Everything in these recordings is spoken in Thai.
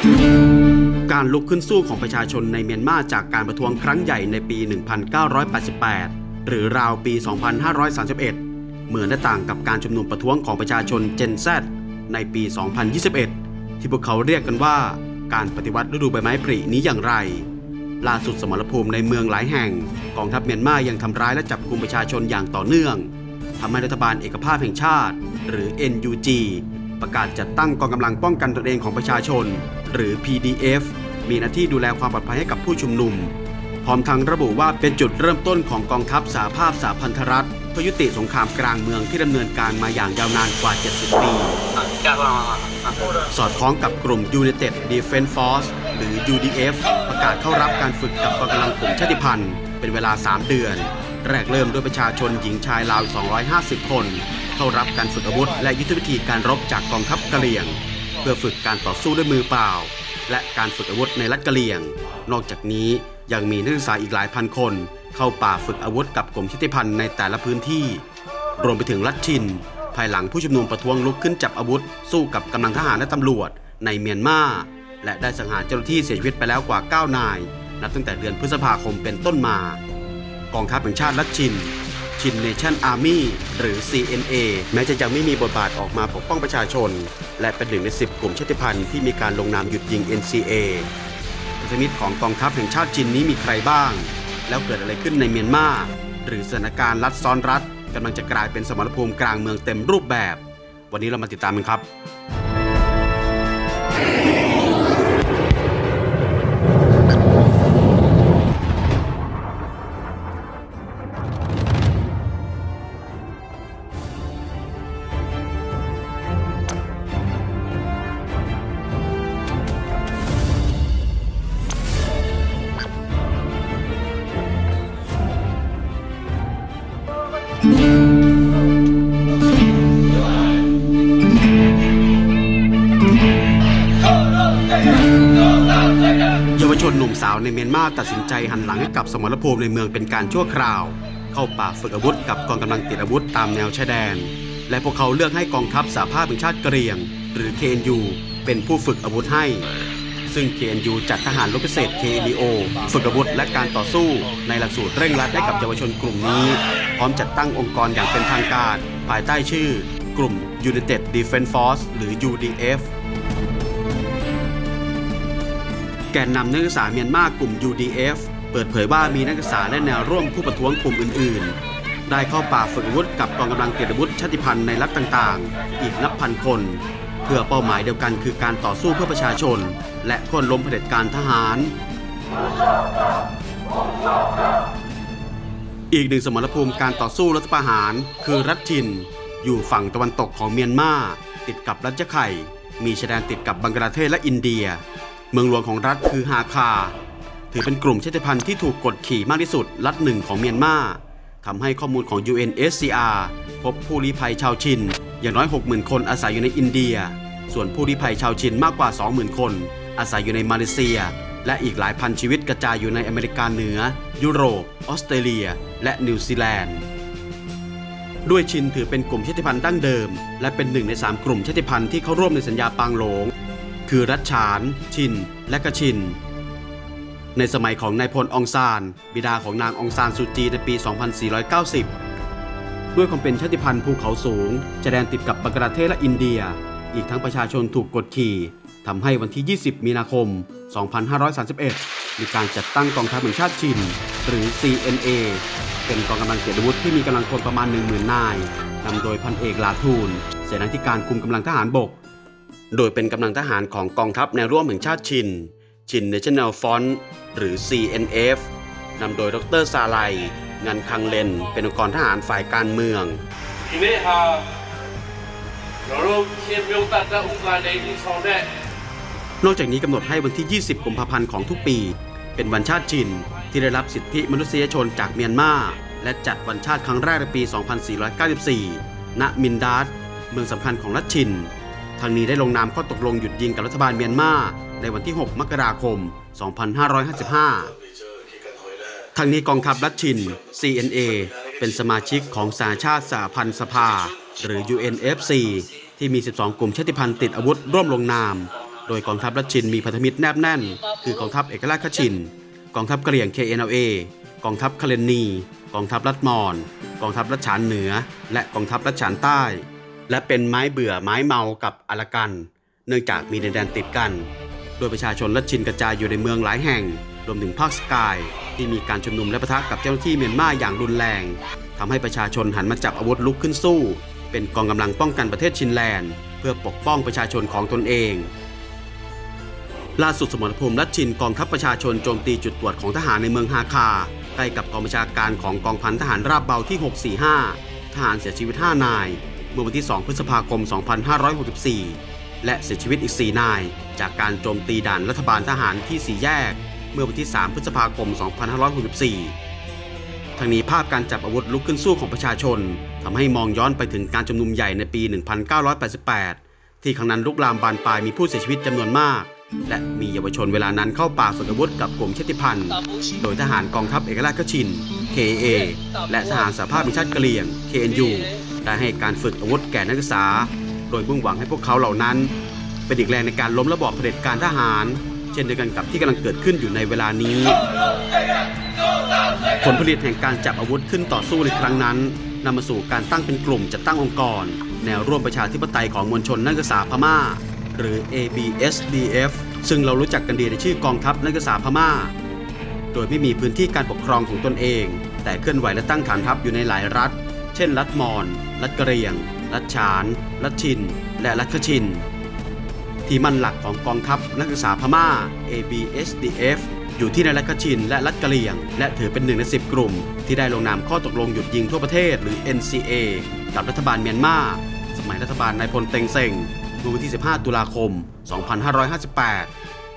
การลุกขึ้นสู้ของประชาชนในเมียนมาจากการประท้วงครั้งใหญ่ในปี 1988 หรือราวปี 2531 เหมือนและต่างกับการชุมนุมประท้วงของประชาชน Gen Z ในปี 2021 ที่พวกเขาเรียกกันว่าการปฏิวัติฤดูใบไม้ผลินี้อย่างไรล่าสุดสมรภูมิในเมืองหลายแห่งกองทัพเมียนมายังทำร้ายและจับกุมประชาชนอย่างต่อเนื่องทำให้รัฐบาลเอกภาพแห่งชาติหรือ NUG ประกาศจัดตั้งกองกำลังป้องกันตนเองของประชาชนหรือ PDF มีหน้าที่ดูแลความปลอดภัยให้กับผู้ชุมนุมพร้อมทั้งระบุว่าเป็นจุดเริ่มต้นของกองทัพสหภาพสหพันธรัฐเพื่อยุติสงครามกลางเมืองที่ดำเนินการมาอย่างยาวนานกว่า 70 ปีสอดคล้องกับกลุ่ม United Defense Force หรือ UDF ประกาศเข้ารับการฝึกกับกองกำลังกลุ่มชาติพันธุ์เป็นเวลา 3 เดือนแรกเริ่มด้วยประชาชนหญิงชายราว 250 คนเข้ารับการฝึกอาวุธและยุทธวิธีการรบจากกองทัพกะเหรี่ยงเพื่อฝึกการต่อสู้ด้วยมือเปล่าและการฝึกอาวุธในรัฐกะเหรี่ยงนอกจากนี้ยังมีนักศึกษาอีกหลายพันคนเข้าป่าฝึกอาวุธกับกลุ่มชาติพันธุ์ในแต่ละพื้นที่รวมไปถึงรัฐชินภายหลังผู้ชุมนุมประท้วงลุกขึ้นจับอาวุธสู้กับกำลังทหารและตำรวจในเมียนมาและได้สังหารเจ้าหน้าที่เสียชีวิตไปแล้วกว่า 9 นายนับตั้งแต่เดือนพฤษภาคมเป็นต้นมากองทัพแห่งชาติรัฐชินNation Army หรือ CNA แม้จะยังไม่มีบทบาทออกมาปกป้องประชาชนและเป็นหนึ่งใน10 กลุ่มชาติพันธุ์ที่มีการลงนามหยุดยิง NCA พันธมิตรของกองทัพแห่งชาติจีนนี้มีใครบ้างแล้วเกิดอะไรขึ้นในเมียนมาหรือสถานการณ์รัฐซ้อนรัฐกำลังจะกลายเป็นสมรภูมิกลางเมืองเต็มรูปแบบวันนี้เรามาติดตามกันครับเยาวชนหนุ่มสาวในเมียนมาตัดสินใจหันหลังให้กับสมรภูมิในเมืองเป็นการชั่วคราวเข้าป่าฝึกอาวุธกับกองกำลังติดอาวุธตามแนวชายแดนและพวกเขาเลือกให้กองทัพสหภาพแห่งชาติกะเหรี่ยงหรือ KNU เป็นผู้ฝึกอาวุธให้ซึ่ง KNU จัดทหารรบพิเศษ KNDO ฝึกอาวุธและการต่อสู้ในหลักสูตรเร่งรัดให้กับเยาวชนกลุ่มนี้พร้อมจัดตั้งองค์กรอย่างเป็นทางการภายใต้ชื่อกลุ่ม United Defense Force หรือ UDF แกนนำนักศึกษาเมียนมากลุ่ม UDF เปิดเผยว่ามีนักศึกษาและแนวร่วมผู้ประท้วงกลุ่มอื่นๆได้เข้าป่าฝึกอาวุธกับกองกำลังติดอาวุธชาติพันธุ์ในรัฐต่างๆอีกนับพันคนเพื่อเป้าหมายเดียวกันคือการต่อสู้เพื่อประชาชนและโค่นล้มเผด็จการทหารอีกหนึ่งสมรภูมิการต่อสู้รัฐประหารคือรัฐชินอยู่ฝั่งตะวันตกของเมียนมาติดกับรัฐยะไข่มีชายแดนติดกับบังกลาเทศและอินเดียเมืองหลวงของรัฐคือฮาคาถือเป็นกลุ่มชาติพันธุ์ที่ถูกกดขี่มากที่สุดรัฐหนึ่งของเมียนมาทำให้ข้อมูลของ UNSCR พบผู้ลี้ภัยชาวชินอย่างน้อย 60,000 คนอาศัยอยู่ในอินเดียส่วนผู้ลี้ภัยชาวชินมากกว่า 20,000 คนอาศัยอยู่ในมาเลเซียและอีกหลายพันชีวิตกระจายอยู่ในอเมริกาเหนือยุโรปออสเตรเลียและนิวซีแลนด์ด้วยชินถือเป็นกลุ่มชาติพันธุ์ดั้งเดิมและเป็นหนึ่งใน3กลุ่มชาติพันธุ์ที่เข้าร่วมในสัญญาปางโหลงคือรัฐฉานชินและกะชินในสมัยของนายพลองซานบิดาของนางองซานซูจีในปี 2490 ด้วยความเป็นชาติพันธุ์ภูเขาสูงชายแดนติดกับบังกลาเทศและอินเดียอีกทั้งประชาชนถูกกดขี่ทำให้วันที่ 20 มีนาคม 2531 มีการจัดตั้งกองทัพแห่งชาติชินหรือ CNA เป็นกองกำลังติดอาวุธที่มีกำลังพลประมาณ 10,000 นายนำโดยพันเอกลาทูนเสนาธิการคุมกำลังทหารบกโดยเป็นกำลังทหารของกองทัพแนวร่วมแห่งชาติชินNational Front หรือ CNF นำโดยดร.ซาไลงันคังเลนเป็นองค์กรทหารฝ่ายการเมืองนอกจากนี้กำหนดให้วันที่ 20 กุมภาพันธ์ของทุกปีเป็นวันชาติชินที่ได้รับสิทธิมนุษยชนจากเมียนมาและจัดวันชาติครั้งแรกในปี 2494 ณ มินดาสเมืองสำคัญของรัฐชินทางนี้ได้ลงนามข้อตกลงหยุดยิงกับรัฐบาลเมียนมาในวันที่ 6 มกราคม 2555 ทางนี้กองทัพรัฐชิน CNA เป็นสมาชิกของสหชาติสหพันธ์สภาหรือ UNFC ที่มี 12 กลุ่มชาติพันธุ์ติดอาวุธร่วมลงนามโดยกองทัพรัชชินมีพันธมิตรแนบแน่นคือกองทัพเอกราชคชินกองทัพกะเหรี่ยง KNLA กองทัพคาเลนนีกองทัพลัดมอนกองทัพลัดฉานเหนือและกองทัพลัดฉานใต้และเป็นไม้เบื่อไม้เมากับอารากันเนื่องจากมีดินแดนติดกันโดยประชาชนรัชชินกระจายอยู่ในเมืองหลายแห่งรวมถึงภาคสกายที่มีการชุมนุมและปะทะกับเจ้าหน้าที่เมียนมาอย่างรุนแรงทำให้ประชาชนหันมาจับอาวุธลุกขึ้นสู้เป็นกองกำลังป้องกันประเทศชินแลนด์เพื่อปกป้องประชาชนของตนเองล่าสุดสมรภูมิรัชชินกองทัพประชาชนโจมตีจุดตรวจของทหารในเมืองฮาคาใกล้กับกองบัญชาการของกองพันทหารราบเบาที่ 645 ทหารเสียชีวิต 5 นายเมื่อวันที่ 2 พฤษภาคม 2564 และเสียชีวิตอีก 4 นายจากการโจมตีด่านรัฐบาลทหารที่ 4 แยกเมื่อวันที่ 3 พฤษภาคม 2564 ทั้งนี้ภาพการจับอาวุธลุกขึ้นสู้ของประชาชนทำให้มองย้อนไปถึงการชุมนุมใหญ่ในปี 1988 ที่ครั้งนั้นลุกลามบานปลายมีผู้เสียชีวิตจำนวนมากและมีเยาวชนเวลานั้นเข้าป่าฝึกอาวุธกับกลุ่มชาติพันธุ์โดยทหารกองทัพเอกราชคชิน KA และทหารสหภาพแห่งชาติกะเหรี่ยง KNU ได้ให้การฝึกอาวุธแก่นักศึกษาโดยมุ่งหวังให้พวกเขาเหล่านั้นเป็นอีกแรงในการล้มระบอบเผด็จการทหารเช่นเดียวกันกับที่กำลังเกิดขึ้นอยู่ในเวลานี้ผลผลิตแห่งการจับอาวุธขึ้นต่อสู้ในครั้งนั้นนำมาสู่การตั้งเป็นกลุ่มจัดตั้งองค์กรแนวร่วมประชาธิปไตยของมวลชนนักศึกษาพม่าหรือ ABSDF ซึ่งเรารู้จักกันดีในชื่อกองทัพนักศึกษาพม่าโดยไม่มีพื้นที่การปกครองของตนเองแต่เคลื่อนไหวและตั้งฐานทัพอยู่ในหลายรัฐเช่นรัฐมอญรัฐกะเหรี่ยงรัฐฉานรัฐชินและรัฐคชินที่มั่นหลักของกองทัพนักศึกษาพม่า ABSDF อยู่ที่ในรัฐคชินและรัฐกะเหรี่ยงและถือเป็นหนึ่งใน10 กลุ่มที่ได้ลงนามข้อตกลงหยุดยิงทั่วประเทศหรือ NCA กับรัฐบาลเมียนมาสมัยรัฐบาลนายพลเต็งเซ็งเมื่อวันที่ 15 ตุลาคม 2558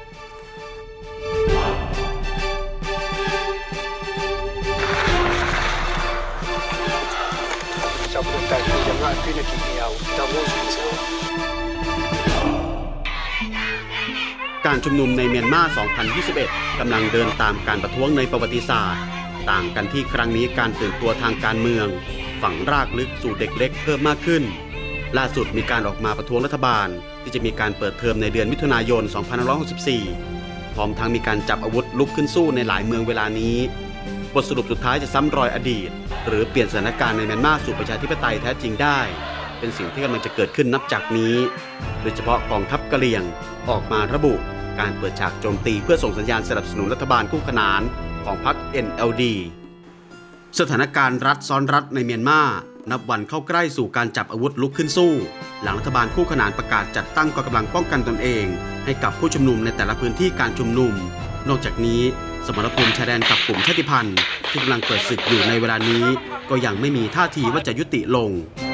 การชุมนุมในเมียนมา 2021 กำลังเดินตามการประท้วงในประวัติศาสตร์ต่างกันที่ครั้งนี้การตื่นตัวทางการเมืองฝังรากลึกสู่เด็กเล็กเพิ่มมากขึ้นล่าสุดมีการออกมาประท้วงรัฐบาลที่จะมีการเปิดเทอมในเดือนมิถุนายน 2564 พร้อมทั้งมีการจับอาวุธลุกขึ้นสู้ในหลายเมืองเวลานี้บทสรุปสุดท้ายจะซ้ำรอยอดีตหรือเปลี่ยนสถานการณ์ในเมียนมาสู่ประชาธิปไตยแท้จริงได้เป็นสิ่งที่กำลังจะเกิดขึ้นนับจากนี้โดยเฉพาะกองทัพกะเหรี่ยงออกมาระบุการเปิดฉากโจมตีเพื่อส่งสัญญาณสนับสนุนรัฐบาลคู่ขนานของพรรค NLD สถานการณ์รัฐซ้อนรัฐในเมียนมานับวันเข้าใกล้สู่การจับอาวุธลุกขึ้นสู้หลังรัฐบาลคู่ขนานประกาศจัดตั้งกองกำลังป้องกันตนเองให้กับผู้ชุมนุมในแต่ละพื้นที่การชุมนุมนอกจากนี้สมรภูมิชายแดนกับกลุ่มชาติพันธุ์ที่กำลังเปิดศึกอยู่ในเวลานี้ก็ยังไม่มีท่าทีว่าจะยุติลง